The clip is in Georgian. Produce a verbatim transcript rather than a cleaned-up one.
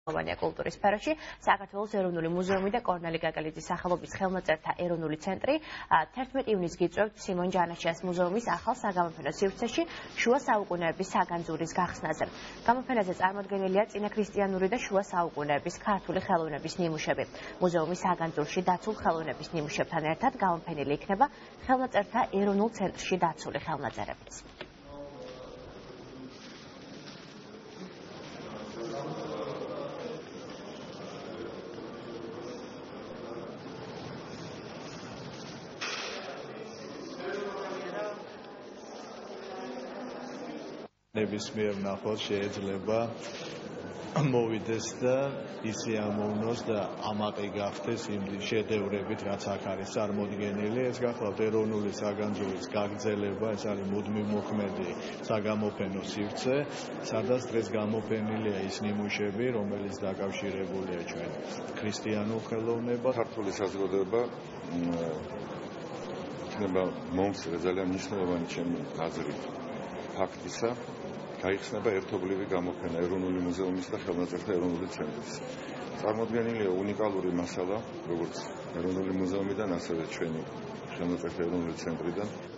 კულტურის სფეროში საქართველოს ეროვნული მუზეუმი და კორნელი გაგალიძის სახელობის ხელნაწერთა ეროვნული ცენტრი თერთმეტი ივნისს გიწევთ სიმონ ჯანაშიას მუზეუმის ახალ საგამოფენო სივრცეში შუა საუკუნეების საგანძურის გახსნაზე. გამოფენაზე წარმოდგენილია წინაქრისტიანური და შუა საუკუნეების ქართული ხელოვნების ნიმუშები. მუზეუმის საგანძურში დაცულ ხელოვნების ნიმუშებთან ერთად გამოფენილი იქნება ხელნაწერთა ეროვნულ ცენტრში დაცული ხელნაწერებიც. ნებისმიერ ნახოს შეიძლება მოვიდეს და ისე ამოვნოს და ამაყი გახდეს იმ შედევრებით, რაც აქ არის წარმოდგენილი. ეს გახლავთ ეროვნული საგანძურის გაგრძელება, ეს არის მუდმივ მოქმედი საგამოფენო სივრცე, სადაც დღეს გამოფენილია ის ნიმუშები, რომელიც დაკავშირებულია ჩვენ ქრისტიანულ ხელოვნებას. ქართული საზოგადოება იქნება მომსწრე ძალიან მნიშვნელოვანი ჩემი აზრით ფაქტისა. გაიხსნება ერთობლივი გამოფენა ეროვნული მუზეუმის და ხელნაწერთა ეროვნული ცენტრის. წარმოდგენილია უნიკალური მასალა, როგორც ეროვნული მუზეუმიდან, ასევე ჩვენი ხელნაწერთა ეროვნული ცენტრიდან.